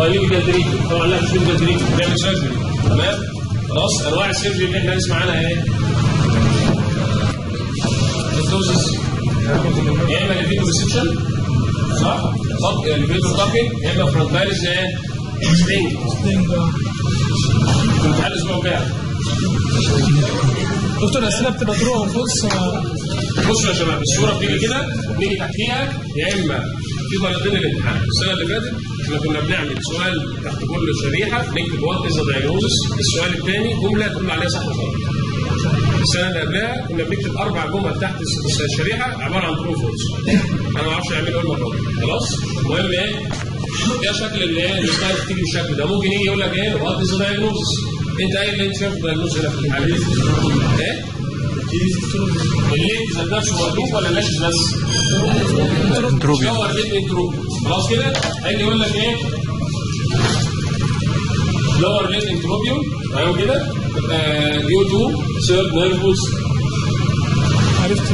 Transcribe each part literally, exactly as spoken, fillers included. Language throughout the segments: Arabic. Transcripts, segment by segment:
طيب ميديكال تريتمنت طبعا لا مش ميديكال تريتمنت بنعمل سيرجري تمام خلاص. انواع السيرجري اللي احنا هنسمع عنها ايه؟ الدوزز يا اما ليفيتو ريسبشن صح؟ طب ليفيتو تاكينج يا اما فرونتاليز ايه؟ ستينج ستينج امتحان الاسبوع الجاي. دكتور الاسئله بتبقى تروح ونبص. بصوا يا شباب الصوره بتيجي كده نيجي تحتيها يا اما في بلدين الامتحان. السنه اللي فاتت احنا كنا بنعمل سؤال تحت كل شريحه نكتب وات از ذا دايجنوزس، السؤال الثاني جمله تقول عليها صح وغلط. السنه اللي قبلها كنا بنكتب اربع جمل تحت الشريحه عباره عن ترو فولس. انا ما اعرفش اعمل ايه المره دي خلاص. المهم ايه؟ ده شكل الايه؟ السلايد بتيجي بالشكل ده. ممكن يجي يقول لك ايه؟ وات از ذا دايجنوزس. انت قايل اللي انت شايف الدايجنوزس هنا في الحاله ايه؟ الليد ذات نفسه مقلوب ولا ناشف بس؟ انتروبيا. هو الليد انتروبيا خلاص كده؟ هيجي يقول لك ايه؟ لور ليد انتروبيوم ايوه كده ديو تو سيرد نيرفوس. عرفت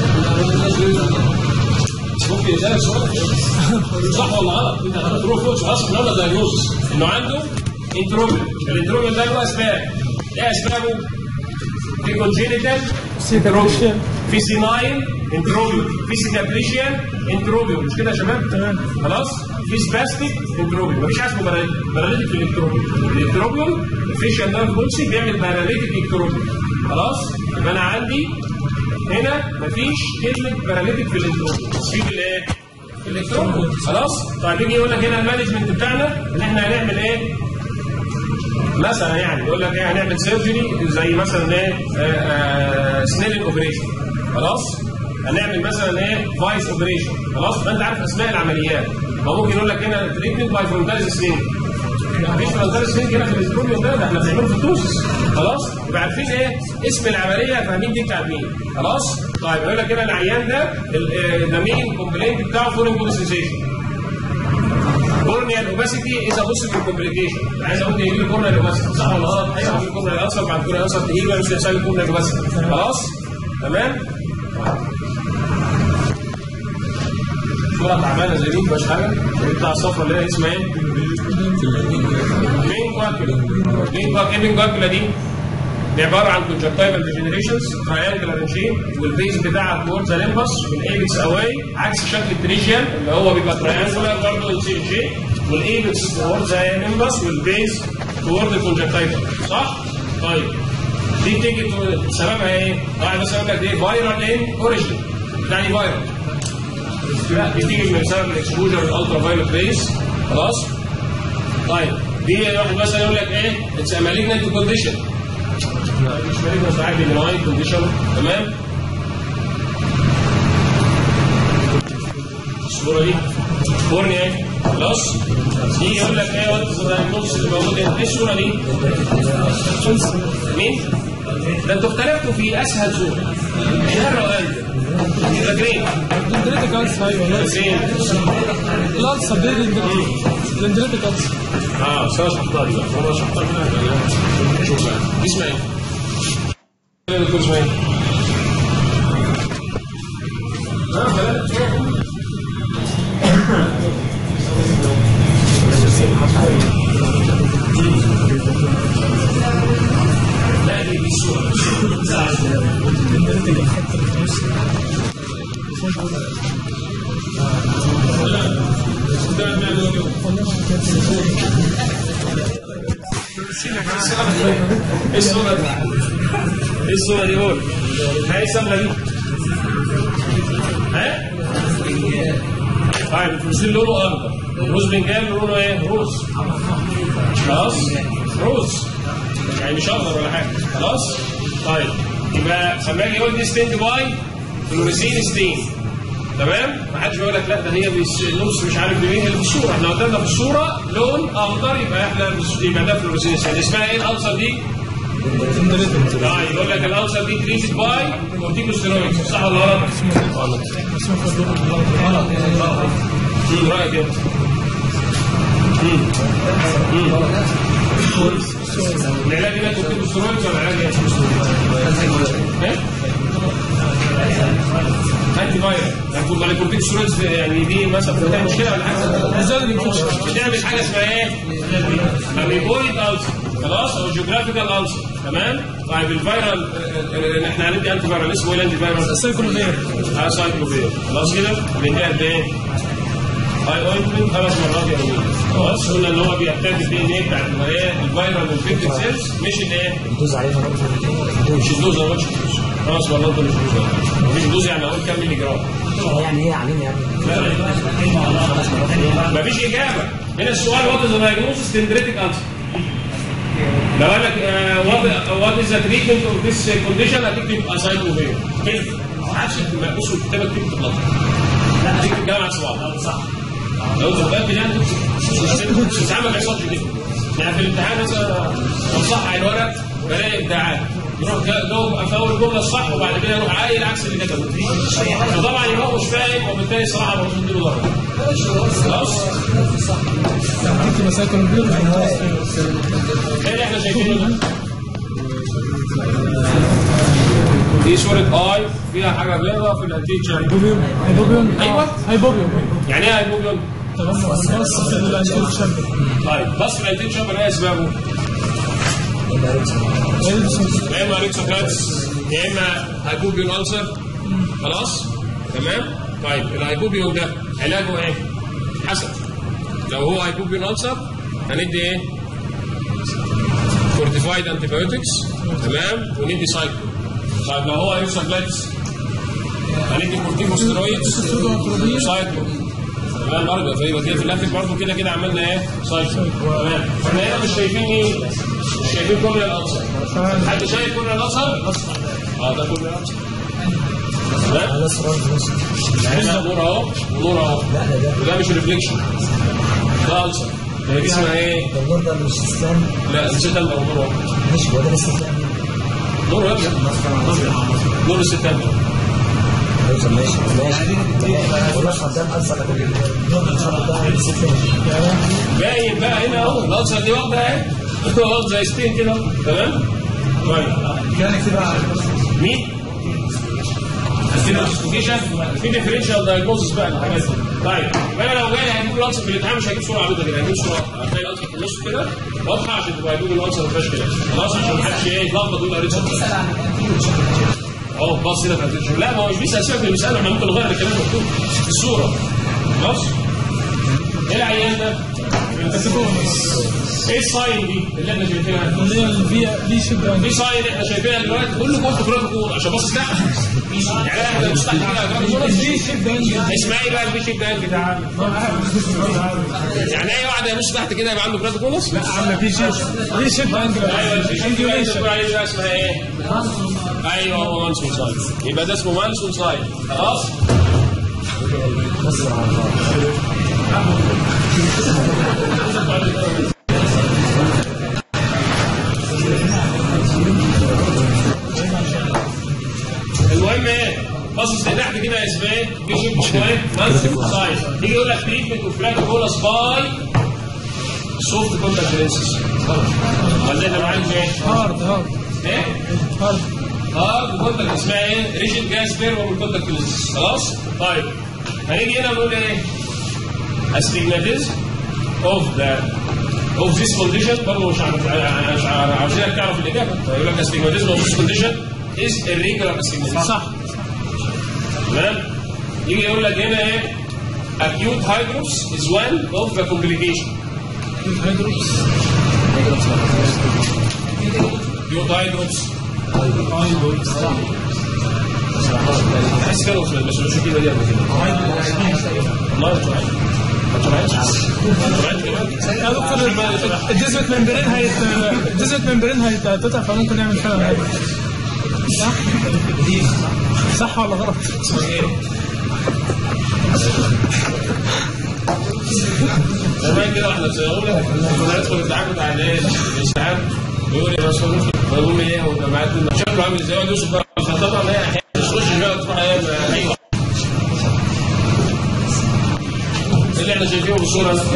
ممكن يسالك سؤال صح ولا غلط؟ انت هتروح فوق خلاص احنا قلنا دايجنوزس انه عنده انتروبيوم. الانتروبيوم ده له اسباب. ايه اسبابه؟ في كونجينيتال انتروبيوم، في سيناين انتروبيوم، في سيكابريشيان انتروبيوم مش كده يا شباب؟ تمام خلاص؟ في سباستيك انتروبيوم مفيش حاجه اسمه باراليتيك في الانتروبيوم. الانتروبيوم الفيشال نيرف بولسي بيعمل باراليتيك انتروبيوم خلاص؟ يبقى انا عندي هنا مفيش كلمه باراليتيك في الانتروبيوم بس في الايه؟ في الانتروبيوم خلاص؟ طيب يجي يقول لك هنا المانجمنت بتاعنا ان احنا هنعمل ايه؟ مثلا يعني يقول لك ايه هنعمل سيرجري زي مثلا ايه سنيلنج اوبريشن خلاص هنعمل مثلا ايه فايس اوبريشن خلاص. فانت عارف اسماء العمليات. فممكن يقول لك هنا تريتمنت باي فرونتاليز سلينج. مفيش فرونتاليز سلينج هنا في الاستروبيوم ده, ده احنا بنعمله في التوسس خلاص. يبقى عارفين ايه اسم العمليه فاهمين دي بتاعت مين خلاص. طيب يقول لك هنا العيان ده ده مين كومبلينت بتاعه فورين بودي سنسيشن. كورنيال اوباسيتي از ا بوسيبل كومبليكيشن. عايز اقول يجي لي كورنيال اوباسيتي صح ولا غلط؟ ايوه في كورنيال اصلا بعد كورنيال اصلا تجي لي مش هيحصل لي كورنيال اوباسيتي خلاص تمام. صوره تعبانه زي دي مش حاجه بتاع الصفرا اللي هي اسمها ايه؟ مين كواكيولا. مين كواكيولا مين كواكيولا دي؟ دي عباره عن كونجكتيفال ديجنريشنز تراينجلر شيب والبيز بتاعها تورد ذا ليمبس والايبكس اواي عكس شكل التريشيال اللي هو بيبقى تراينجلر برضه السي شيب والايبكس تورد ذا ليمبس والبيز تورد الكونجكتيفال صح؟ طيب دي بتيجي سببها ايه؟ واحد مثلا يقول لك دي فايرال ان اوريجين يعني فايرال. لا دي بتيجي من سبب الاكسبوجر الالترا فايولت ريز خلاص؟ طيب دي واحد مثلا يقول لك ايه؟ اتس ا مالجنت كونديشن. مش مالجنت عادي بناين كونديشن تمام؟ الصوره دي كورنيا ايه؟ خلاص؟ دي يقول لك ايه وات النص اللي موجود هنا؟ ايه الصوره دي؟ مين؟ ده انتوا اختلفتوا في اسهل صوره. شهر وقلب فاكرين؟ دندريتك ألسر ايوه فين؟ الألسر دي دندريتك ألسر. اه سوا شحطها دي بقى سوا شحطها كده شوف بقى دي اسمها ايه؟ ايه دكتور اسمها ايه؟ اه بلاش لا دي دي الصورة دندريتك الحتة اللي في النص ايه الصورة دي؟ ايه الصورة دي قول؟ هاي السملة دي؟ ها؟ طيب الفلسطين لونه اخضر، روز بنجال لونه ايه؟ روز. خلاص؟ روز. يعني مش اخضر ولا حاجة، خلاص؟ طيب يبقى لما اجي اقول دي ستيند باي فلوريسين ستين تمام؟ ما حدش بيقول لك لا ده هي النص مش عارف بمين اللي في الصورة، احنا قدامنا في الصورة لون اخضر يبقى احنا يبقى ده فلوريسين ستين. اسمها ايه الألسر دي؟ اه يقول لك الألسر دي تريتد باي كورتيكوستيرويد صح ولا غلط؟ غلط. غلط غلط. امم رايك ايه؟ امم امم العلاج ده كورتيكوستيرويد ولا علاج ايه؟ ايه؟ انتي فايروس. يعني كورتيكوستيرويدز يعني دي مثلا بتعمل مشكله ولا حاجه؟ ازاي الانفكشن؟ بتعمل حاجه اسمها ايه؟ اميبويد ألسر خلاص او جيوغرافيكال ألسر تمام؟ طيب الفيرال احنا هندي انتي فيرال اسمه ايه الانتي فيرال؟ سايكلوفير. اه سايكلوفير خلاص كده بنديها قد ايه؟ هاي اوينتمنت خمس مرات يوميا خلاص قلنا ان هو بيحتاج الدي ان ايه بتاع الايه الفيرال انفكتد سيلز مش الايه؟ الدوز عليها مش الدوز انا ما قلتش الدوز خلاص والله انت مش الدوز مش الدوز يعني اقول كام ملي جرام يعني ايه علينا يعني؟ لا مفيش اجابه هنا السؤال وات از ذا دايجنوستس دندريتك ألسر لو قال لك وات از ذا تريتمنت اوف ذيس كونديشن هتكتب اسايكلوفير كده ما عادش بص الكتابه بتكتب غلط لا هتكتب جامعه صباح صح لو انت متاكد يعني مش ساعات ما بيحصلش كده يعني في الامتحان مثلا بصحح الورق بلاقي ابداعات يروح جاوب في اول جمله الصح وبعد كده يروح عايل عكس اللي كتبه فطبعا يبقى هو مش فاهم وبالتالي الصراحه مش مديله درجه خلاص دي مسائل كبيره. ايه اللي احنا شايفينه ده؟ دي صوره اي فيها حاجه بيضاء في الانتيج هايبوبيوم هايبوبيوم ايوه هايبوبيوم يعني ايه هايبوبيوم؟ تمام بس في الانتيج شامبر. طيب بس في الانتيج شامبر ايه اسبابه؟ يا اما ريكسوكراتس يا اما هايبوبيون ألسر خلاص تمام. طيب الهايبوبيون ده علاجه ايه؟ حسب لو هو هايبوبيون ألسر هندي ايه؟ فورتيفايد انتي بايوتكس تمام وندي سايكلو. طيب لو هو ريكسوكراتس هندي كورتيكوستيرويدز سايكلو تمام برضه فيبقى كده في الاخر برضه كده كده عملنا ايه؟ سايكلو تمام. احنا هنا مش شايفين ايه؟ مش شايفين كل الألسر. حد شايف كل الألسر؟ اه ده كل الألسر. تمام؟ هنا نور اهو ونور اهو وده مش ريفليكشن ده ألسر. هي دي اسمها ايه؟ النور ده مش ستان. لا الستان ده نور اهو ماشي هو ده بس ستان. نور يا ابني نور الستان ماشي ماشي والله خدام ألسر باين بقى هنا اهو الألسر دي واخده اهي واخده زي ستين كده تمام؟ طيب يعني كده مين؟ في ديفرنشال دايجنوستس بقى الحاجات دي. طيب وانا لو جاي هجيب الألسر في الامتحان مش هجيب صوره عبيطه كده هجيب صوره هتلاقي الألسر في النص كده واضحه عشان تبقى هجيب الألسر ما فيهاش كده خلاص عشان ما حدش ايه يتلخبط ويقول قريت اهو باص هنا في الشغل. لا ما هو مش بيسال سيبك من المساله احنا ممكن نغير الكلام مكتوب في الصوره خلاص. ايه العيان ده؟ ايه الساين دي اللي احنا شايفينها؟ اللي هي الفي في شيب في ساين احنا شايفينها دلوقتي كله كنت كراتيكول عشان باصص لا يعني احنا مستحيل الفي شيب ده اسمها ايه بقى الفي شيب ده بتاع يعني اي واحد يبص تحت كده يبقى عنده كراتيكولس؟ لا عامله في شيب في شيب ايوه الفي شيب اللي بتقول عليه ده اسمها ايه؟ ايوه هو مانسون ساين يبقى ده اسمه مانسون ساين خلاص. المهم ايه؟ باصص لتحت كده اسمه ايه؟ في شيب اسمه ايه؟ مانسون ساين. يجي يقول لك تريتمنت اوف كراتيكولس باي سوفت كونتاكت لينسز. ولا احنا معاك ايه؟ هارد هارد ايه؟ هارد هارد كونتاكت اسمها ايه؟ ريجيد جاز بيرمون كونتاكت لينسز خلاص؟ طيب هنيجي هنا نقول ايه؟ astigmatism of the of this condition برضه مش مش عاوزينك تعرف الاجابه يقول لك astigmatism of this condition is irregular astigmatism صح تمام. يجي يقول لك هنا ايه؟ acute hydrops is one of the complication. الهيدروبس acute hydrops بحس كده بس مش كده دي والله مش عارف يا دكتور الجزء ممبرين هيت الجزء ممبرين هيتقطع فممكن نعمل فعلا هذا صح؟ صح ولا غلط؟ زمان كده واحنا صغيرين كنا ندخل الامتحان بتاع الايه؟ الامتحان بيقول يا باشمهندس بقول ايه هو جماعات شكله عامل ازاي يقعد يوصف بقى طبعا هي احيانا تخش بقى تروح ايوه اللي احنا شايفينه بالصوره ده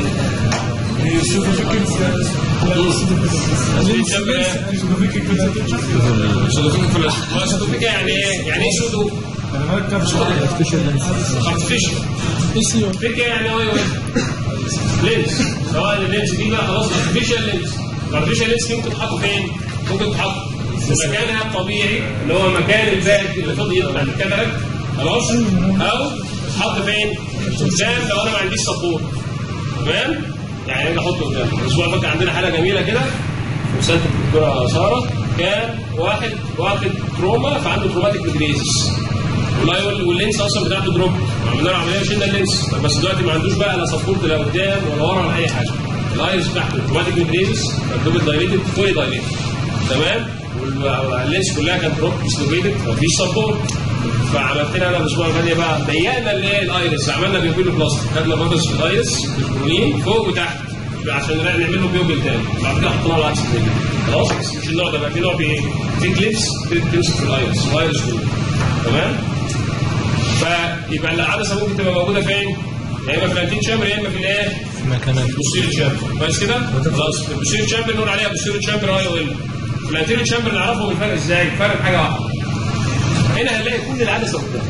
سودوفيك فلاش سودوفيك يعني ايه؟ يعني ايه سودو؟ يعني حضرتك مش ارتفيشال فكره يعني هو لينس، سواء اللينس دي بقى خلاص ارتفيشال لينس. الارتفيشال لينس ممكن تحط فين؟ ممكن تحط في مكانها الطبيعي اللي هو مكان الباك اللي فاضي يطلع الكاتاراكت خلاص، او تحط فين؟ قدام لو انا ما عنديش سبورت. تمام؟ يعني انا احطه قدام. الاسبوع اللي فات عندنا حاله جميله كده وسالت الدكتوره ساره، كان واحد واخد تروما فعنده تروماتيك ميجريزس واللينس اصلا بتاعته دروب، عملنا له عمليه شلنا اللينس، بس دلوقتي ما عندوش بقى لا سبورت لا قدام ولا ورا ولا اي حاجه. الايرس بتاعته تروماتيك ميجريزس مكتوب دايليتد فولي دايليتد. تمام؟ واللينس كلها كانت دروب ديسلوكيتد مفيش سبورت. فعملت لها انا الاسبوع اللي فات بقى ضيقنا اللي هي الايرس، عملنا بيوبيلو بلاستيك، خدنا بابلز في الايرس بالبرولين فوق وتحت عشان نعمل له بيوبل تاني، بعد كده حطينا له عكس كده خلاص. بس مش النوع ده بقى، في نوع في في كليبس تمسك في الايرس الايرس كله. تمام؟ فيبقى العدسه ممكن تبقى موجوده فين؟ يا اما في الانتين تشامبر يا اما في الايه؟ مكانها البوستيريور تشامبر. كويس كده؟ خلاص في البوستيريور تشامبر نقول عليها بوستيريور تشامبر اي او ال. في الانتيريور تشامبر نعرفهم الفرق ازاي؟ الفرق في حاجه واحده. هنا هنلاقي كل العدسه قدام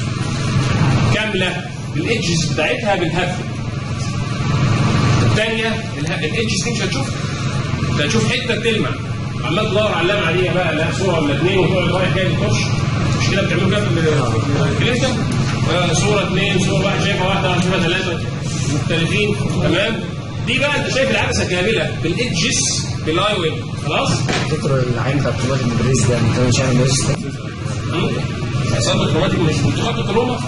كامله بالايدجز بتاعتها بالهف. الثانيه الايدجز دي مش هتشوفها، انت هتشوف حته بتلمع، عمال تدور على اللمعه دي بقى لا صوره ولا اثنين وتقعد رايح جاي تخش. مش كده بتعملوا كده في الكلينيكال؟ صوره اثنين صوره واحد شايفها واحده واحد شايفها ثلاثه مختلفين. تمام؟ دي بقى انت شايف العدسه كامله بالايدجز بالاي ويل خلاص؟ دكتور العين بتاع التروماتيك ميجريز ده انت مش عارف ميجريز عصام التروماتيك مش بتحط تروما؟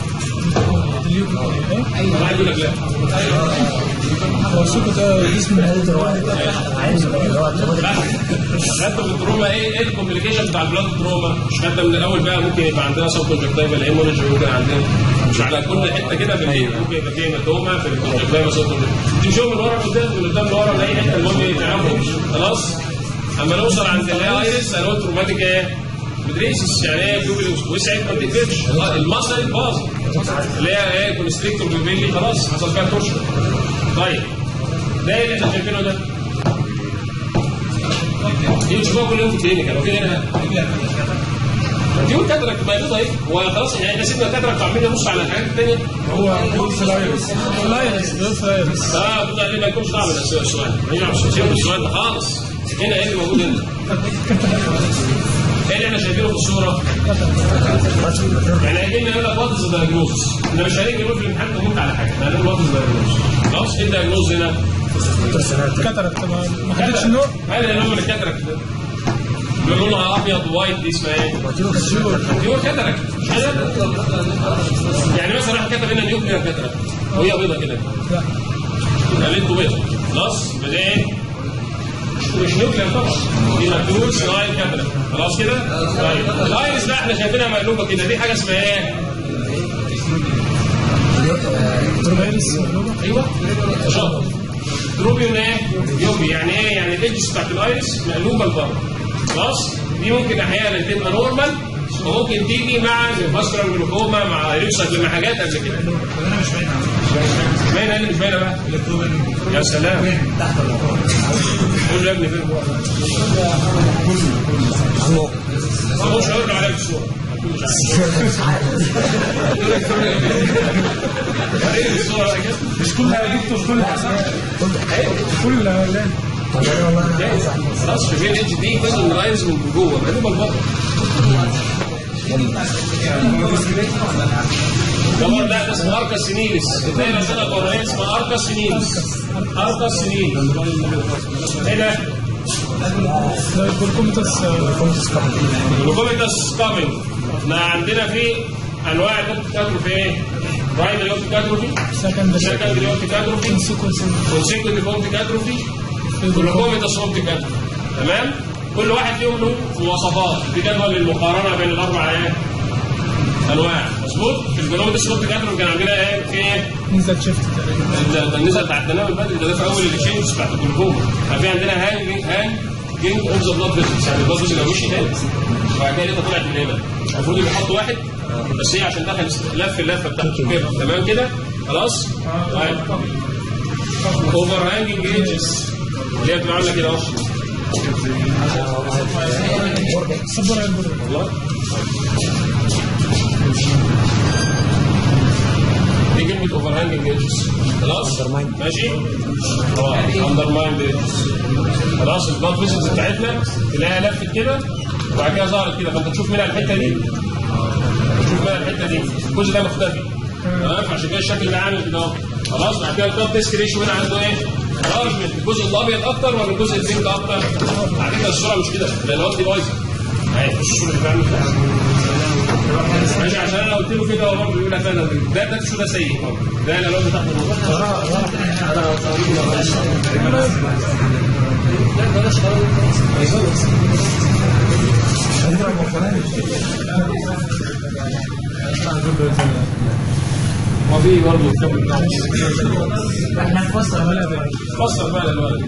ايوه واحد يقول لك لا. هو السوق ده اسمه اللي هو التروماتيك. خدت من التروما ايه ايه الكومبليكيشن بتاع البلاد تروما؟ مش خدت من الاول بقى ممكن يبقى عندنا سب كونجكتيفال هيموريدج، ممكن عندنا مش على كل حته كده بالليل ممكن يبقى فيه هيماتوما في الكونجكتيفال سب كونجكتيفال. تمشوا من ورا لقدام من قدام لورا لاي حته المهم تعرفوا خلاص. اما نوصل عند اللي هي ايرس هنقول تروماتيك ايه؟ مدريسس يعني ايه بيوبل وسعت ما بتقفلش المصل باظ اللي هي ايه كونستريكتور بيوبيلي خلاص حصل فيها تورشن. طيب ده اللي احنا شايفينه ده دي بتشوفوها كل يوم في الكلينيكال وكده هنا دي والكاتراكت بيضاء اهي. هو خلاص يعني احنا سيبنا الكاتراكت وعمالين نبص على الحاجات الثانيه. هو بيقول في الايرس الايرس بيقول في الايرس اه بيطلع لي ما يكونش دعوه بالسؤال ما مش هنسيب السؤال ده خالص. هنا ايه اللي موجود هنا؟ ايه اللي احنا شايفينه في الصوره؟ يعني هيجي لنا يقول لك وات از ذا دايجنوز. احنا مش هنيجي نقول في الامتحان تموت على حاجه، احنا هنقول وات از ذا دايجنوز. خلاص ايه الدايجنوز هنا؟ كاتاراكت ما حددش النوع. هذا اللي هو الكاتاراكت ده لونها ابيض وايت دي اسمها ايه؟ دي هو كاتاراكت مش كده؟ يعني مثلا راح كتب هنا نيوكلير كاتاراكت وهي بيضه كده. لا قالت بيضه خلاص يبقى ده ايه؟ مش نيوكلير طبعا دي مكتوب سلايد كاتاراكت خلاص كده؟ طيب الايرس ده احنا شايفينها مقلوبه كده دي حاجه اسمها ايه؟ تروبيرس ايوه شاطر. تروبيون ايه؟ يوبي يعني ايه؟ يعني الايدجز بتاعت الايرس مقلوبه لبره خلاص؟ دي ممكن احيانا تبقى نورمال وممكن تيجي مع فاسكولار جلوكوما مع ريوسك مع حاجات قبل كده. انا مش باينه مش باينه اللي مش باينه بقى؟ يا سلام قول له يا ابني فين؟ كله مش هيرجع عليك الصوره مش كلها دكتور كلها كلها لا خلاص شايفين الاتش دي جزء من اللاينز من جوه مقلوبه لبره. طبعا ده اسمه اركا سينيلس. تلاقي رساله قرانيه اسمها اركا سينيلس. اركا سينيلس ايه ده؟ الجلوكوميتاس الجلوكوميتاس كامل. احنا عندنا في انواع الاوبتيك اتروفي ايه؟ برايمري اوبتيك اتروفي، سكندري اوبتيك اتروفي، كونسيكوتيف اوبتيك اتروفي، جلوكوميتاس اوبتيك اتروفي. تمام؟ كل واحد فيهم له مواصفات في جدول للمقارنه بين الاربع ايه؟ انواع مظبوط؟ في الجلوكوميتاس اوبتيك اتروفي كان عندنا ايه؟ في ايه؟ نزل شيفت تقريبا النزل بتاع التناول البدري ده في اول التشينجز بتاعت الجلوكوما. كان في عندنا هانج هانج جينج اوف ذا بلاد فيسلز يعني البلاد فيسل لو مشي تاني وبعد كده لقيتها طلعت من هنا. المفروض يبقى يحط واحد بس هي عشان دخل لف اللفه بتاعته كده تمام كده خلاص؟ طيب اوفر هانجنج ايدجز اللي هي بتبقى عامله كده اهو صبر على البر والله دي كلمه اوفر هانجنج ايدجز. خلاص ماشي؟ اه اندر مايند ايدجز. خلاص البلاد فيسلز بتاعتنا تلاقيها لفت كده وبعد كده ظهرت كده، فانت تشوف منها الحته دي تشوف منها الحته دي الجزء ده مختفي. تمام؟ فعشان كده الشكل ده عامل كده اهو. خلاص بعد كده الكاب ديسك ريشيو هنا عنده ايه؟ خلاص من الجزء الابيض اكتر ولا الجزء البينك اكتر؟ على فكره الصوره مش كده لان الوقت بايظه. اهي الصوره اللي بعمل ماشي عشان انا قلت له كده هو برضه بيقول لك انا ده ده شو ده سيء ده الالوان بتاعت ما في برضه احنا نفسر بقى فسر بقى الالوان.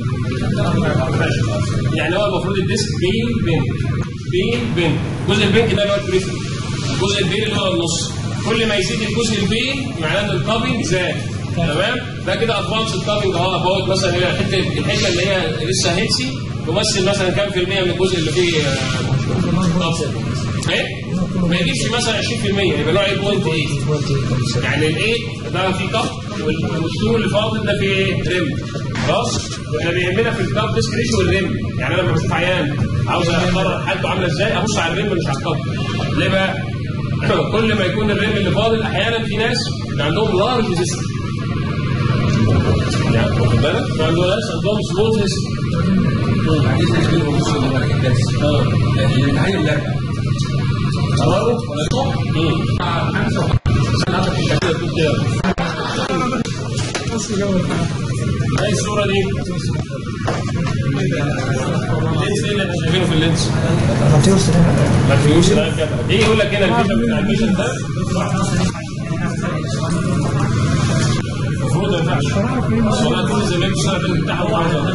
يعني هو المفروض الديسك بين بين بين بين الجزء البينك ده اللي هو البريفري، الجزء البين اللي هو النص. كل ما يزيد الجزء البين معناه ان الكابنج زاد. تمام؟ ده كده ادفانس الكابنج اهو ابوت مثلا هي الحته الحته اللي هي لسه هيلسي تمثل مثلا كام في المية من الجزء اللي فيه ايه؟ ما يجيبش مثلا عشرين في المية يبقى له ثمانية فاصلة ثمانية. يعني الايه ده فيه كاب والسور اللي فاضل ده فيه ايه؟ ريم. خلاص؟ احنا بيهمنا في الكاب ديسك ريشيو والريم. يعني انا لما بشوف عيان عاوز اقرر حالته عامله ازاي ابص على الريم مش على الكاب. ليه بقى؟ كل ما يكون الريم اللي فاضل احيانا في ناس عندهم لارج ريزيستنس. يعني واخد بالك؟ في عندهم ناس عندهم سمول ريزيستنس. عايزين نعمل نص الدرس. اه اللي نتعلم اللعبه. قرروا ولا صح؟ امم خمسة ايه الصورة دي؟ اللينس ايه اللي انتوا شايفينه في اللينس؟ ماتيوس ماتيوس ده كده. ايه يقول لك هنا الفيشن بتاع الفيشن ده؟ المفروض ما ينفعش. اصل انا كل زمان السنة اللي بتاعها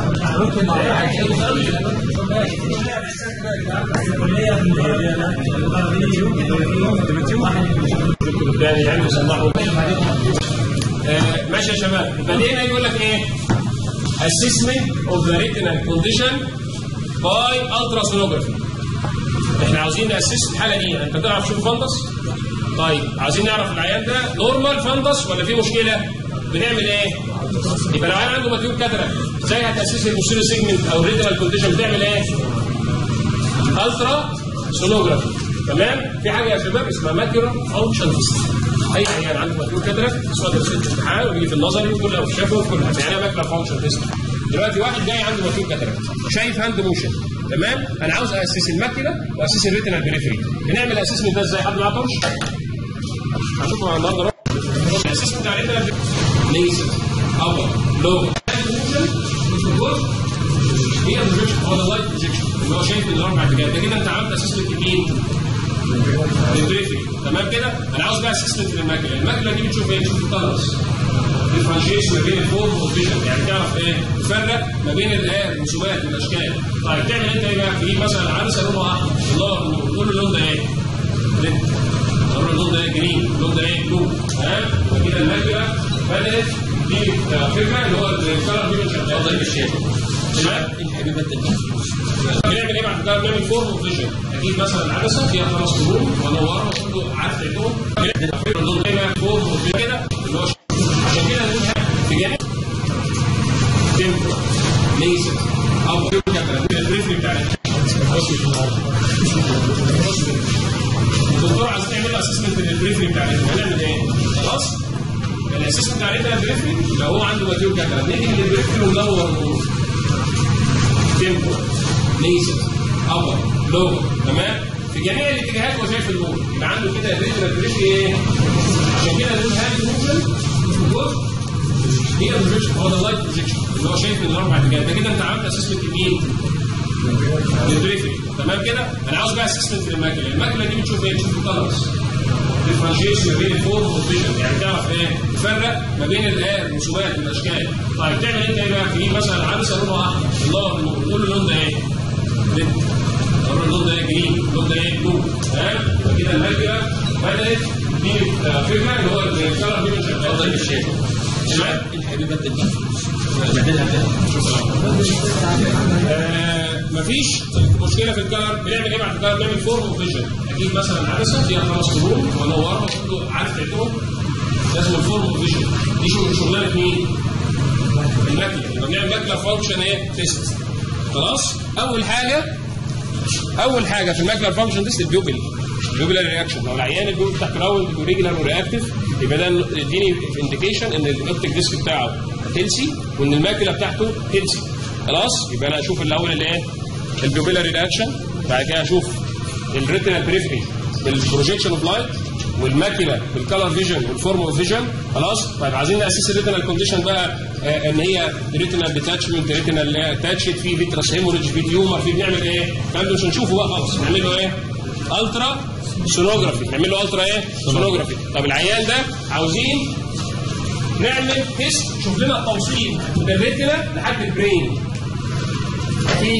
يعني يعني صلحوا. ماشي يا شباب. يبقى هنا يقول لك ايه؟ assessment of the retinal condition by ultrasonography. احنا عاوزين ناسس الحاله دي. انت تعرف شو فندس؟ طيب عايزين نعرف العيان ده نورمال فندس ولا في مشكله؟ بنعمل ايه؟ يبقى لو العيان عنده ماتيور كاتراكت ازاي هتاسس البوستيريور سيجمنت او الريتنال كونديشن؟ بتعمل ايه؟ الترا سونوجرافي. تمام؟ في حاجه يا شباب اسمها ماكيولا فانكشن تيست. اي عيان عنده ماتيور كاتراكت اسمها درس الامتحان وبيجي في النظري وكل او شافه وفي كل حاجه. يعني ماكيولا فانكشن تيست. دلوقتي واحد جاي عنده ماتيور كاتراكت شايف هاند موشن. تمام؟ انا عاوز اسس الماكيولا واسس الريتنال بريفري. بنعمل الاسسمنت ده ازاي؟ حد ما يعرفش؟ هشوفكم على النهارده. الاسسمنت بتاع الريتنال ليزر ابر لو هي البروجكشن هو اللايت بروجكشن اللي هو شايف الاربع اتجاهات. ده كده انت عملت اسسمنت لمين؟ للبريفري. تمام كده؟ انا عاوز بقى اسسمنت للماكيولا. الماكيولا دي بتشوف ايه؟ بتشوف الكلرز. ديفرنشيشن ما بين الفورم والفيجن. يعني تعرف ايه؟ تفرق ما بين الايه؟ الرسومات والاشكال. طيب تعمل انت ايه بقى؟ تجيب مثلا عدسه لونها احمر اللون تقول له اللون ده ايه؟ ريد. تقول له اللون ده ايه؟ جرين. اللون ده ايه؟ بلو. تمام؟ وكده الماكيولا بدات دي فكره اللي هو الكلر فيجن شغال زي الشاشه. تمام؟ الحبيبات بنعمل ايه بعد كده؟ بنعمل فورم وفيجن. اجيب مثلا عدسه فيها خمس قرون وانورها واقول له عارف تعيدهم. اللون ده بقى فورم وفيجن كده اللي هو عشان كده نقول في جانب تمبر ليزر او البريفري بتاع الدكتور عايز تعمل اسسمنت للبريفري بتاع هنعمل ايه؟ خلاص؟ الاسسمنت بتاع البريفري لو هو عنده ماتيور كاتراكت نيجي للبريفري وننور النور تمبر ليزر ابر لور. تمام؟ في جميع الاتجاهات هو شايف النور. يبقى عنده كده الريتنال بريفري ايه؟ عشان كده نقول هاند موفمنت هي البروجكشن هو اللايت بروجكشن اللي هو شايف من الاربع اتجاهات. ده كده انت عملت اسسمنت لمين؟ للبريفري. تمام كده؟ انا عاوز بقى اسسمنت للماكيولا. الماكيولا دي بتشوف ايه؟ بتشوف الكلرز. ديفرنشيشن ما بين الفورم والفيجن. يعني تعرف ايه؟ تفرق ما بين الايه؟ الرسومات والاشكال. طيب تعمل انت ايه بقى؟ تجيب مثلا عدسه لونها احمر اللون تقول له اللون ده ايه؟ ريد. تقول له اللون ده ايه؟ جرين. اللون ده ايه؟ بلو. تمام؟ كده الماكيولا بدات دي فكره اللي هو الكلر فيجن شغال زي الشاشه. تمام؟ الحبيبات مفيش مشكله في الكلر، بنعمل ايه بعد الكلر؟ بنعمل فورم اوف فيجن. اجيب مثلا عدسه فيها خمس قرون وانورها واقول له عارف تعدهم؟ لازم الفورم اوف فيجن. دي شغل شغلانه مين؟ الماكله. يبقى بنعمل ماكله فانكشن ايه؟ تيست. خلاص؟ اول حاجه اول حاجه في الماكلر فانكشن تيست البيوبل. البيوبلر رياكشن. لو العيان البيوبل بتاعته راوند وريجولار ورياكتيف يبقى ده يديني انديكيشن ان الاوبتيك ديسك بتاعه هيلسي وان الماكله بتاعته هيلسي. خلاص؟ يبقى انا اشوف الاول الايه؟ البيوبلر رياكشن، بعد كده اشوف الريتينال بريفري بالبروجيكشن اوف لايت، والماكله بالكالر فيجن والفورم اوف فيجن. خلاص؟ طيب عايزين ناسس الريتينال كونديشن بقى آه ان هي ريتينال ديتاتشمنت، ريتينال اتاتشد، في فيترس هيموريدج، في تيومر، في بنعمل ايه؟ الكلام ده مش هنشوفه بقى خالص، نعمل له ايه؟ الترا سونوجرافي. نعمل له الترا ايه؟ سونوجرافي. طب العيان ده عاوزين نعمل تيست شوف لنا التوصيل من الريتينا لحد البرين. في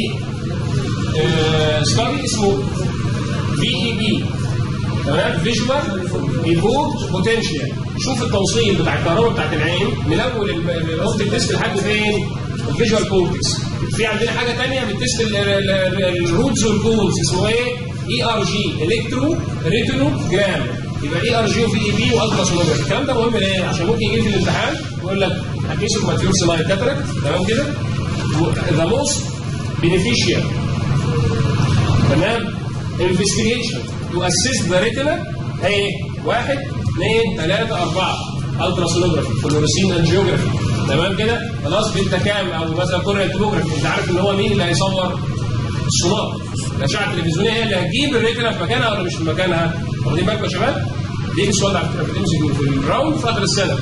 ستادي اسمه في اي بي، تمام؟ فيجوال ايفوكت بوتنشال. شوف التوصيل بتاع الكهرباء بتاعت العين من اول الاوبتيك ديسك لحد فين؟ الفيجوال كورتكس. في عندنا حاجه ثانيه بتست الروتس والكونز اسمه ايه؟ اي ار جي، الكترو ريتينوجرام. يبقى اي ار جي وفي اي بي والترا سونوجرافي. الكلام ده مهم ليه؟ عشان ممكن يجي في الامتحان يقول لك هتقيس الماتيورس لايت كاتراكت، تمام كده؟ ذا موست بينيفيشال، تمام؟ انفستيجيشن تو اسيست ذا ريتينا ايه؟ واحد اثنين ثلاثة أربعة الترا سونوجرافي، فلوريسين انجيوجرافي، تمام كده؟ خلاص بنت كام او مثلا كورنيال توموجرافي. انت عارف ان هو مين اللي هيصور؟ الصناعه. الاشعه التلفزيونيه هي اللي هتجيب الريتنا في مكانها ولا مش في مكانها؟ واخدين بالكم يا شباب؟ دي السؤال على فكره بتمسك في الراوند في اخر السنه.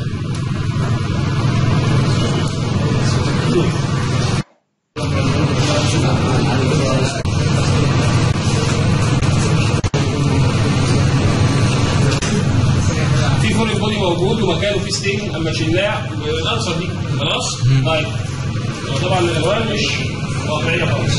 في فول البودي موجود ومكانه في ستيشن اما شلناه الانسر دي خلاص؟ طيب طبعا الالوان مش واقعيه خالص.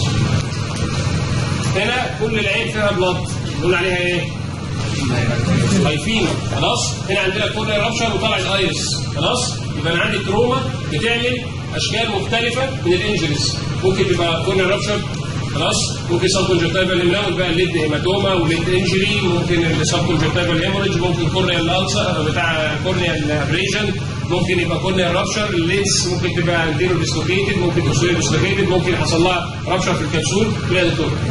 هنا كل العين فيها بلط نقول عليها ايه؟ هايفينا. خلاص؟ هنا عندنا كورنيا رابشر وطلع الايرس. خلاص؟ يبقى انا عندي كروما بتعمل اشكال مختلفه من الانجريز. ممكن تبقى كورنيا رابشر، خلاص؟ ممكن سب كونجكتيفال هيملاوت بقى الليد هيماتوما والليد انجري، ممكن السب كونجكتيفال هيموريدج، ممكن كورنيا الالسر بتاع كورنيا الابريجن، ممكن يبقى كورنيا رابشر اللينس، ممكن تبقى انتيرو ديسلوكيتد، ممكن توصيل ديسلوكيتد، ممكن حصل لها رابشر في الكبسول. لا يا دكتور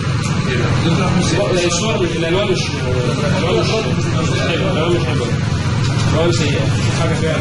الصور مش الالوان مش الالوان مش حلوه، الالوان مش حلوه، الالوان سيئه، حاجه فيها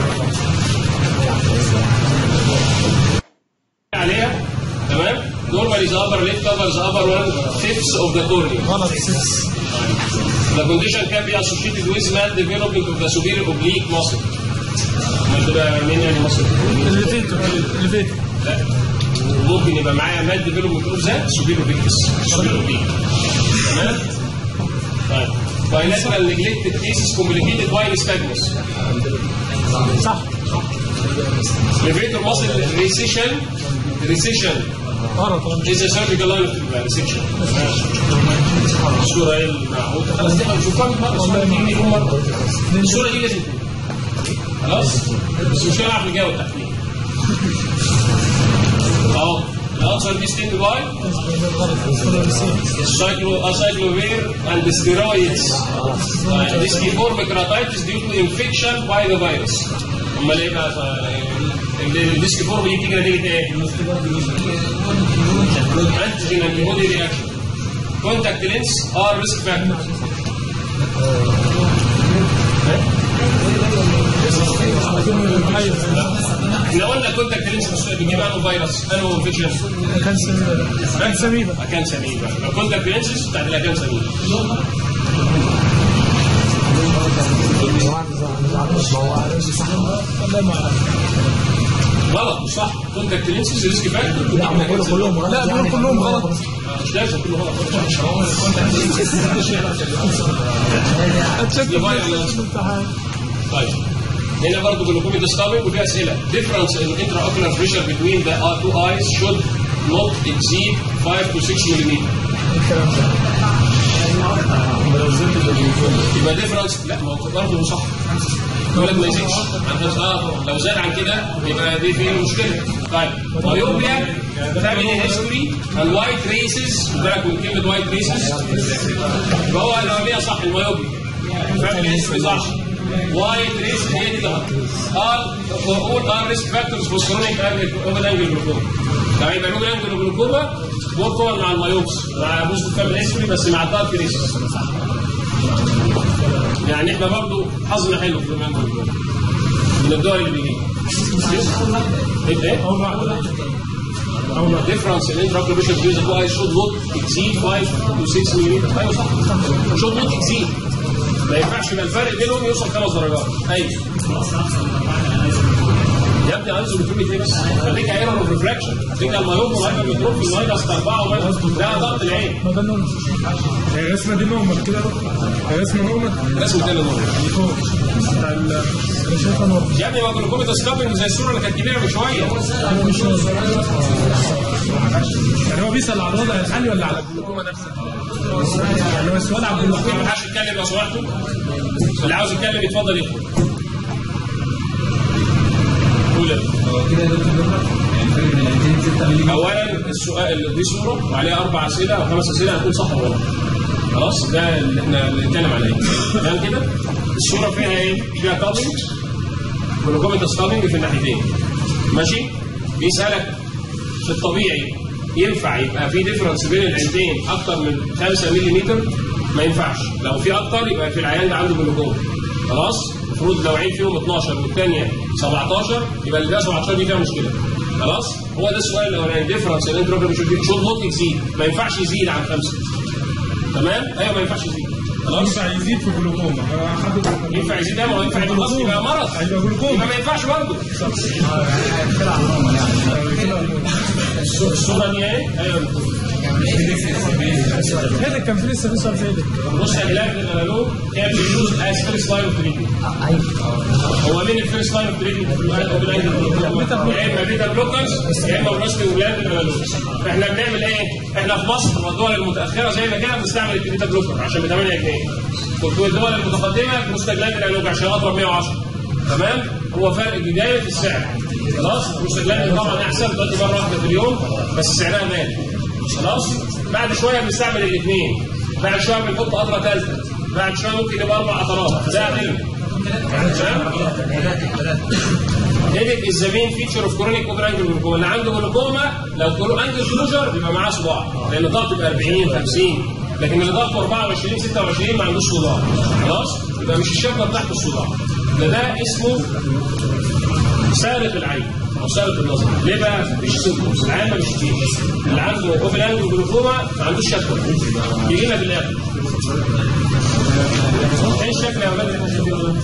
عليها، تمام؟ normally the upper lid covers the upper one tips of the cornea. غلط ستة. The condition can be associated with maldevelopment of the superior oblique muscle. ما تبقى مين يعني muscle؟ الليفيتور الليفيتور. لا ممكن يبقى معايا maldevelopment of the superior oblique. superior oblique. تمام؟ طيب. bilateral neglected cases complicated by nystagmus. صح. Levator muscle recession recession غلط. is a surgical line of resection. الصورة المعهودة خلاص دي هنشوفها مرة دي مرة. الصورة دي لازم خلاص بس مش هنعرف نجاوب تحديدا. اهو الأنسر دي ستيند باي السايكلو اسايكلوفير and steroids. This deform keratitis due to infection by the virus. امال ايه بقى الديسك فورم دي بتيجي نتيجه ايه؟ انتيجين انتي بودي رياكشن. كونتاكت لينس ار ريسك فاكتور. احنا قلنا كونتاكت لينس بيجيب انه فيروس انه انفكشن. كان سميبا. كان سميبا. كان سميبا. كونتاكت لينس بتاعت الاكان سميبا. غلط مش صح. كونتاكت لينسز ريسك فاكتور. لا بيقولوا كلهم غلط. لا بيقولوا كلهم غلط. مش لازم كله غلط. طيب هنا برضه جلوكومي ديستابنج وفي اسئله. difference in intraocular pressure between the two eyes should not exceed five to six millimeters. يبقى ديفرنس لا ما هو برضه صح يقول لك ما يزيدش عن خمسة اه لو زاد عن كده يبقى دي فيه مشكله. طيب مايوبيا فاميلي هيستوري الوايت ريسز بالك من كلمه وايت ريسز فهو الاوليه صح المايوبيا فاميلي هيستوري صح وايت ريسز هي دي غلط. ار اول ار ريسك فاكتورز فور كرونيك اوفر انجل جلوكوما. يعني يبقى اوفر انجل جلوكوما دول طبعا مع المايوبس مع بوست فاميلي هيستوري بس مع الدارك ريسز. يعني احنا برضه حظنا حلو في المنطقه من الدول اللي بيجي ايه او لا ديفرنس ان انتراكوبيشن فيوز كويس شود نوت اكسيد خمسة تو ستة ملم. ايوه صح شود نوت اكسيد ما ينفعش يبقى الفرق بينهم يوصل خمس درجات. ايوه يا ابني انزل بتقول لي بس خليك ايرور اوف ريفراكشن خليك المايوب وهيبقى بيضرب في الماينس أربعة وماينس ده ضغط العين. ما ده نورمال هي الرسمه دي نورمال كده هي رسمه نورمال رسمه تاني نورمال بتاع ال شايفها نورمال يا ابني ما جلوكوما تسكابنج زي الصوره اللي كانت كبيره من شويه. انا مش نورمال يعني هو بيسال على الوضع الحالي ولا على الجلوكوما نفسها؟ يعني هو السؤال على الجلوكوما. ما حدش يتكلم لو سمحتوا اللي عاوز يتكلم يتفضل يدخل. كده اولا السؤال دي صوره وعليها اربع اسئله او خمس اسئله هتكون صح ولا غلط. خلاص ده اللي احنا بنتكلم عليه تمام كده. الصوره فيها ايه؟ فيها كابلنج جلوكوما ستابنج في الناحيتين ماشي. بيسالك في الطبيعي ينفع يبقى في ديفرنس بين العينتين اكتر من خمسة ملم؟ ما ينفعش. لو في اكتر يبقى في العيان ده عنده جلوكوما. خلاص المفروض لو عين فيهم اتناشر والثانيه سبعتاشر يبقى اللي ده سبعتاشر دي فيها مشكله. خلاص هو ده السؤال الاولاني ديفرنس ان انتروبيك شود نوت يزيد ما ينفعش يزيد عن خمسه. تمام ايوه ما ينفعش يزيد. خلاص ينفع يزيد في جلوكوما ينفع يزيد ده ما هو ينفع خلاص يبقى مرض يبقى جلوكوما يبقى ما ينفعش برضه. الصوره دي ايه؟ ايوه هذا كان في لسه في سؤال زي ده. بص يا هلال الانالوج كان بيوز از فيرست لاين اوف تريتمنت. هو مين الفيرست لاين اوف تريتمنت؟ يا اما بيتا بلوكرز يا اما بروستي ولاد الانالوج. فاحنا بنعمل ايه؟ احنا في مصر والدول المتاخره زي ما كده بنستعمل البيتا بلوكر عشان ب ثمانية جنيه. والدول المتقدمه بروستاجلاند الانالوج عشان اضرب مية وعشرة. تمام؟ هو فرق بدايه في السعر. خلاص؟ بروستاجلاند طبعا احسن دلوقتي مره واحده في اليوم بس سعرها غالي. خلاص بعد شويه بنستعمل الاثنين بعد شويه بنحط قطره ثالثه بعد شويه ممكن يبقى اربع قطرات ده اقل. هيدك از ذا مين فيتشر اوف كرونيك اوفر انجل جلوكوما. اللي عنده جلوكوما لو كله انجل كلوجر بيبقى معاه صداع لان ضغط بيبقى أربعين خمسين لكن اللي ضغطه أربعة وعشرين ستة وعشرين ما عندوش صداع. خلاص يبقى مش الشكوى بتاعت الصداع ده ده اسمه سارق العين او سارق النظر. ليه بقى؟ مفيش سيمبتومز العين ما بيشتكيش. اللي عنده اوفر انجل جلوكوما ما عندوش شكوى بيجي لنا في الاخر. ايه الشكل يا اولاد اللي احنا شايفينه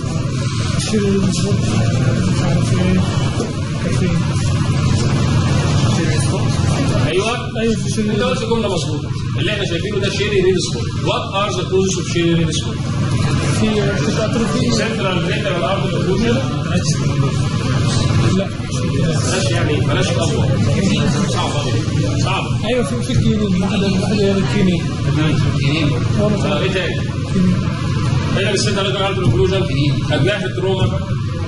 ده؟ ايوه ايوه في انت قلت جمله مظبوطه. اللي احنا شايفينه ده شيري ريد سبوت. وات ار ذا كوزز اوف شيري ريد سبوت؟ في في اتروفي سنترال بريكر الارض اوكلوجن. لا بلاش يعني بلاش اطول صعبه صعبه. ايوه في في كينين واحده واحده هي الكينين كينين اه ايه تاني؟ هنا السنترال بريكر الارض اوكلوجن خدناها في التروما.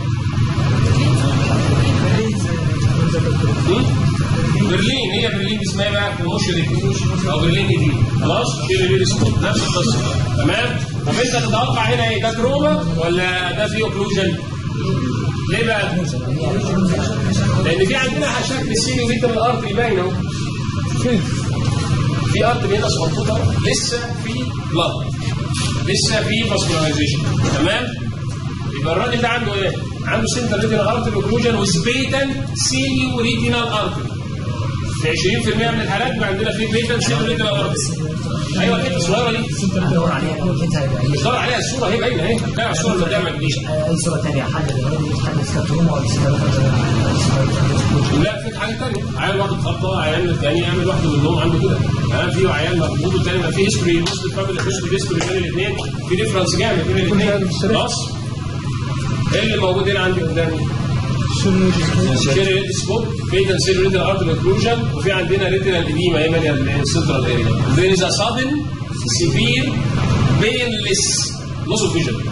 برلين هي برلين دي اسمها بقى كوموشن او برلين دي. خلاص شيل ريد سبوت نفس القصه. تمام. طب انت تتوقع هنا ايه ده تروما ولا ده فيه اوكلوجن؟ ليه بقى؟ لان في عندنا شكل السيني متر الارض باين اهو. فين؟ في ارض هنا صغنطوطه لسه في بلاد لسه في فاسكولارايزيشن. تمام؟ يبقى الراجل ده عنده ايه؟ عنده سنتر ريتينال ارتري اوكلوجن وسبيتال سينيو ريتينال ارتري. في عشرين في المية من الحالات بيبقى عندنا في بيتال سينيو ريتينال ارتري. ايوه الحته الصغيره دي بدور عليها مش دور عليها الصوره اهي باينه اهي. بتاع الصوره اللي قدامك دي اي صوره ثانيه حد حد سكتوما ولا لا في حاجه ثانيه. عيان واخد خطه عيان الثاني يعمل واحده منهم عنده كده. انا في عيان مخبوط والثاني ما في هيستوري بوست فاميلي هيستوري هيستوري بين الاثنين في ديفرنس جامد بين الاثنين. خلاص ايه اللي موجود هنا عندي قدامي؟ شيري ريد سبوت بيتال سيري ريد ارتري اوكلوجن وفي عندنا ريتينال اديما هي ماليه السنترال اريا. There is a sudden severe بينلس لوس اوف فيجن.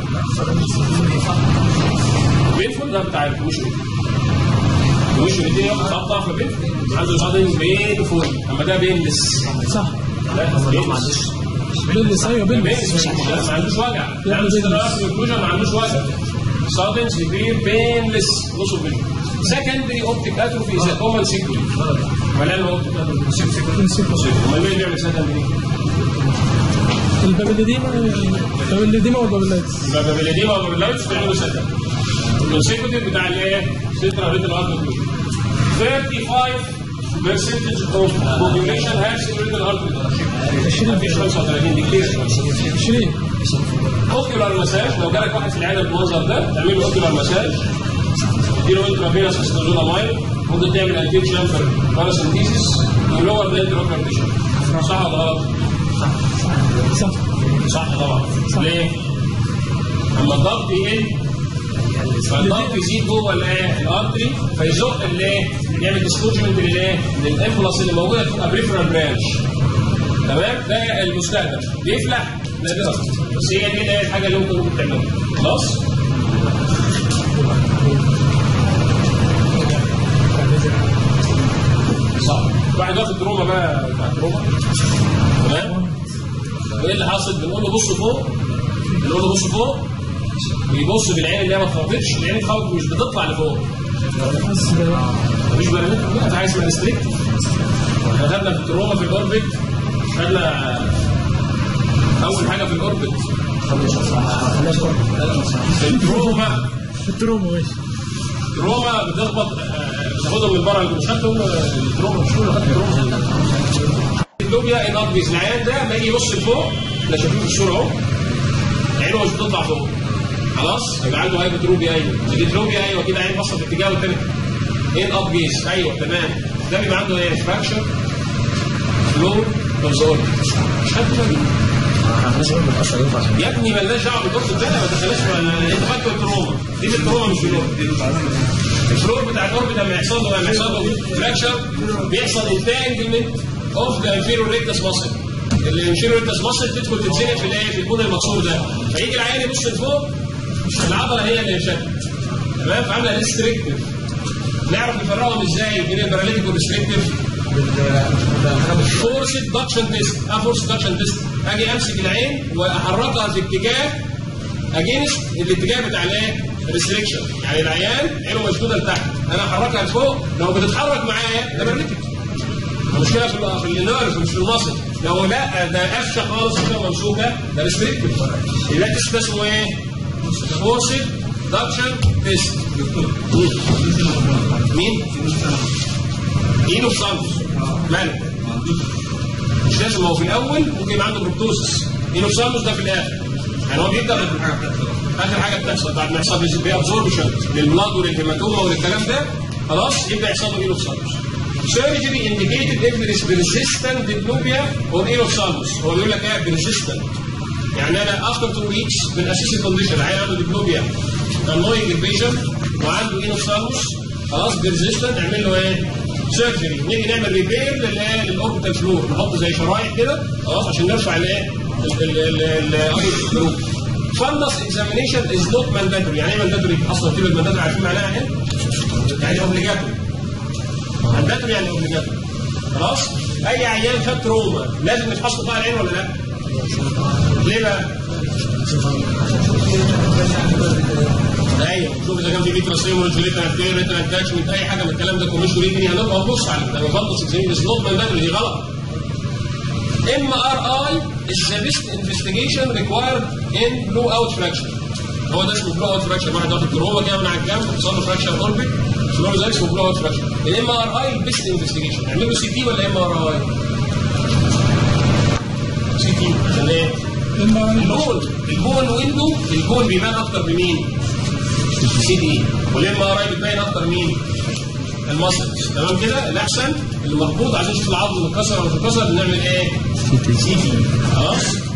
بينفول ده بتاع الكوميشن، الكوميشن الاثنين ياخد خطه في بينفول، عنده صادم بينفول، اما ده بينلس. صح. لا ما عندوش بيلبس. ايوه بيلبس. ما عندوش وجع، ما عندوش تراس والكوجن، ما عندوش وجع. sudden severe painless loss of vision. Secondary optic atrophy is a common sequel. ملان optic atrophy. امال مين بيعمل secondary؟ البابليديما البابليديما والبابلايتس. البابليديما والبابلايتس بيعملوا secondary. السيكوتيف بتاع الايه؟ سنترال ريتال ارتري. thirty-five percentage of population has cerebral artery. مفيش خمسة وثلاثين دي كتير. عشرين. اوكيولار مساج، لو جالك واحد في العياده بالمنظر ده تعمل له اوكيولار مساج، تديله انترافينوس استازولامايد، ممكن تعمل انتيك شامبر باراسينثيسيس ولور ذا انتروكر تيشو. صح ولا غلط؟ صح. صح طبعا. ليه؟ اما الضغط يقل فالضغط يزيد جوه الايه؟ الارتري، فيزق الايه؟ يعمل ديسكوجمنت للايه؟ للانفلس اللي موجوده في الابريفرال برانش. تمام؟ ده المستهدف بيفلح نادرا، بس هي دي الايه؟ الحاجه اللي ممكن ممكن تعملها. خلاص؟ صح. واحد واخد تروما بقى بتاع تروما. تمام؟ وايه اللي حاصل؟ بنقول له بص فوق، بنقول له بص فوق، بيبص بالعين اللي هي ما اتخبطتش، العين اتخبطت مش بتطلع لفوق. مفيش بارامتر بقى، ده عايز اسمها ريستريكت. احنا خدنا في التروما في الاوربت، خدنا اول حاجه في الاوربت التروما. التروما ماشي. التروما بتخبط بتاخدهم من بره، مش خدتهم التروما، مش كله خد التروما. اللوبيا انابيس، العيان ده ما يجي يبص لفوق، احنا شايفين في الصوره اهو عينه مش بتطلع فوق. خلاص؟ يبقى عنده هايبوتروبيا. ايوه هايبوتروبيا. ايوه كده عين بصت في اتجاه والتاني ان اب جيز. ايوه تمام. ده بيبقى عنده ايه؟ فراكشر فلور اوف مش خدت بالك؟ يا ابني مالناش دعوه بالدكتور ده، ما دخلناش. انت خدت التروما دي، التروما مش فلور. الفلور بتاع الاوربت لما يحصل له لما يحصل له فراكشر بيحصل انتانجمنت اوف ذا انفيرور ريكتس ماسل. الانفيرور ريكتس ماسل تدخل تتزنق في الايه؟ في الكون المكسور ده، فيجي العيان يبص لفوق العضله هي اللي انشدت. تمام؟ فعامله ريستريكتيف. نعرف نفرقهم ازاي بين الباراليتيك والريستريكتيف؟ فورس دكشن تيست. اه فورس دكشن تيست، اجي امسك العين واحركها في اتجاه اجينست الاتجاه بتاع الايه؟ الريستريكشن. يعني العيان عينه مشدوده لتحت، انا احركها لفوق، لو بتتحرك معايا ده باراليتيك. المشكله في في النيرف مش في المصل. لو لا ده قفشه خالص كده ممسوكه ده ريستريكتيف. يبقى التست ده اسمه ايه؟ فورس دكشن تيست. مين؟ اينو سانس. مالك؟ مش لازم، هو في الاول ممكن يبقى عنده بروبتوسس. اينو سانس ده في الاخر. يعني هو بيبدا اخر حاجه بتحصل بعد ما يحصل بيابزوربشن للبلاد وللهيماتوما وللكلام ده، خلاص يبدا يحصل له اينو سانس. Surgery indicated if there is persistent diplopia or eosinophils. هو بيقول لك ايه persistent؟ يعني انا after two weeks من اساسي كونديشن عيان عنده ديبلوبيا annoying البيشنت وعنده اينوسالموس، خلاص persistent، نعمل له ايه؟ سيرجري. نيجي نعمل ريبير للايه؟ للاوربيتال فلور، نحط زي شرايح كده خلاص عشان نرفع الايه؟ الاوربيتال فلور. Fundus examination is not mandatory. يعني ايه mandatory؟ اصلا كلمه mandatory عارفين معناها ايه؟ يعني اوبليجاتوري. mandatory يعني اوبليجاتوري. خلاص؟ اي عيان خد تروما لازم نفحص قطاع العين ولا لا؟ ليه بقى؟ ايوه شوف اذا كان في فيتراسيوم ريتنال كير ريتنال اتاتشمنت اي حاجه من الكلام ده كوميشن ريتني هنبقى نبص على ده. بفضل سكسين از نوت مانداتوري، دي غلط. ام ار اي is the best investigation required in blow out fracture. هو ده اسمه blow out fracture. واحد واخد تروما كده من على الجنب حصل له فراكشر اوربيك، اسمه ده اسمه blow out fracture. الام ار اي البيست انفستيجيشن. نعمله سي تي ولا ام ار اي؟ سي تي. عشان ايه؟ البون البون ويندو البون بيبان اكتر بمين؟ سي تي. والام ار اي بتبين اكتر مين؟ المسلز. تمام كده؟ الاحسن اللي مربوط عشان نشوف العظم متكسر ولا مش متكسر بنعمل ايه؟ سي تي. خلاص؟